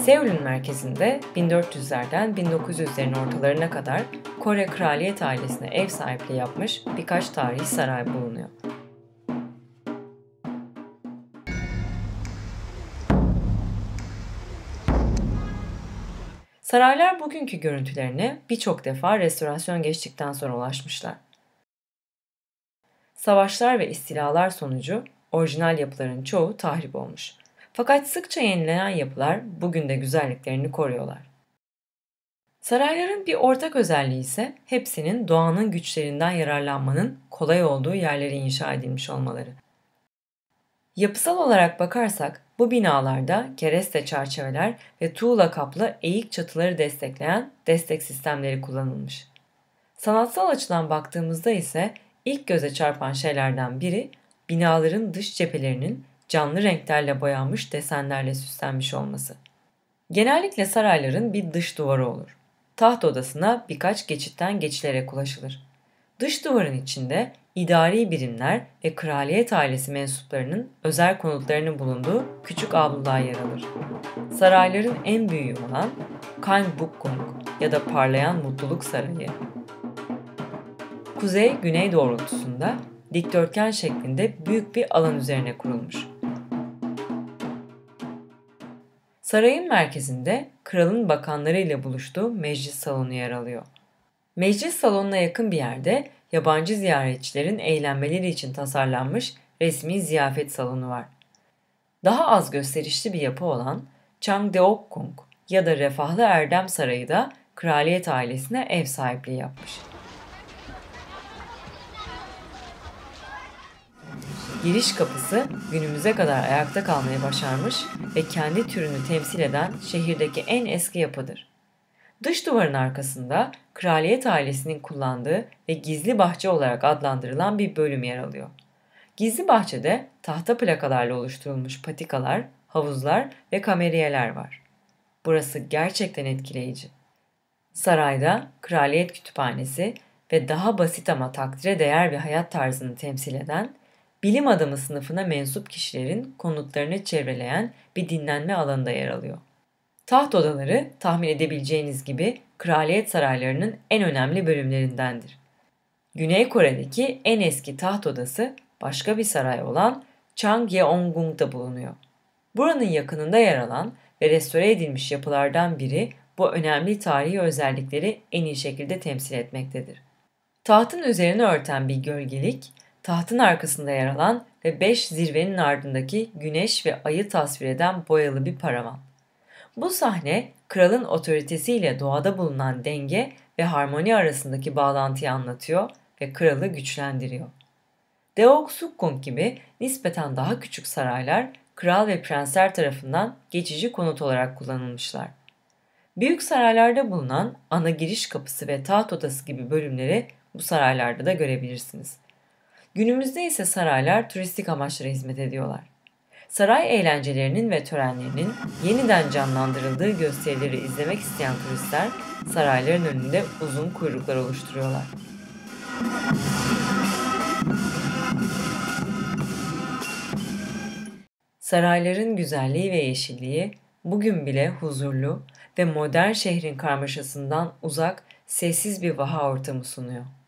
Seul'ün merkezinde 1400'lerden 1900'lerin ortalarına kadar Kore kraliyet ailesine ev sahipliği yapmış birkaç tarihi saray bulunuyor. Saraylar bugünkü görüntülerine birçok defa restorasyon geçtikten sonra ulaşmışlar. Savaşlar ve istilalar sonucu orijinal yapıların çoğu tahrip olmuş. Fakat sıkça yenilenen yapılar bugün de güzelliklerini koruyorlar. Sarayların bir ortak özelliği ise hepsinin doğanın güçlerinden yararlanmanın kolay olduğu yerlere inşa edilmiş olmaları. Yapısal olarak bakarsak bu binalarda kereste çerçeveler ve tuğla kaplı eğik çatıları destekleyen destek sistemleri kullanılmış. Sanatsal açıdan baktığımızda ise ilk göze çarpan şeylerden biri binaların dış cephelerinin canlı renklerle boyanmış desenlerle süslenmiş olması. Genellikle sarayların bir dış duvarı olur. Taht odasına birkaç geçitten geçilerek ulaşılır. Dış duvarın içinde idari birimler ve kraliyet ailesi mensuplarının özel konutlarının bulunduğu küçük avlular yer alır. Sarayların en büyüğü olan Gangbukgung ya da Parlayan Mutluluk Sarayı, kuzey-güney doğrultusunda dikdörtgen şeklinde büyük bir alan üzerine kurulmuş. Sarayın merkezinde kralın bakanları ile buluştuğu meclis salonu yer alıyor. Meclis salonuna yakın bir yerde yabancı ziyaretçilerin eğlenmeleri için tasarlanmış resmi ziyafet salonu var. Daha az gösterişli bir yapı olan Changdeokgung ya da Refahlı Erdem Sarayı da kraliyet ailesine ev sahipliği yapmış. Giriş kapısı günümüze kadar ayakta kalmayı başarmış ve kendi türünü temsil eden şehirdeki en eski yapıdır. Dış duvarın arkasında kraliyet ailesinin kullandığı ve gizli bahçe olarak adlandırılan bir bölüm yer alıyor. Gizli bahçede tahta plakalarla oluşturulmuş patikalar, havuzlar ve kameriyeler var. Burası gerçekten etkileyici. Sarayda kraliyet kütüphanesi ve daha basit ama takdire değer bir hayat tarzını temsil eden, bilim adamı sınıfına mensup kişilerin konutlarını çevreleyen bir dinlenme alanı da yer alıyor. Taht odaları tahmin edebileceğiniz gibi kraliyet saraylarının en önemli bölümlerindendir. Güney Kore'deki en eski taht odası başka bir saray olan Changgyeonggung'da bulunuyor. Buranın yakınında yer alan ve restore edilmiş yapılardan biri bu önemli tarihi özellikleri en iyi şekilde temsil etmektedir. Tahtın üzerini örten bir gölgelik, tahtın arkasında yer alan ve 5 zirvenin ardındaki güneş ve ayı tasvir eden boyalı bir paravan. Bu sahne kralın otoritesiyle doğada bulunan denge ve harmoni arasındaki bağlantıyı anlatıyor ve kralı güçlendiriyor. Deoksukkung gibi nispeten daha küçük saraylar kral ve prensler tarafından geçici konut olarak kullanılmışlar. Büyük saraylarda bulunan ana giriş kapısı ve taht odası gibi bölümleri bu saraylarda da görebilirsiniz. Günümüzde ise saraylar turistik amaçlara hizmet ediyorlar. Saray eğlencelerinin ve törenlerinin yeniden canlandırıldığı gösterileri izlemek isteyen turistler sarayların önünde uzun kuyruklar oluşturuyorlar. Sarayların güzelliği ve yeşilliği bugün bile huzurlu ve modern şehrin karmaşasından uzak, sessiz bir vaha ortamı sunuyor.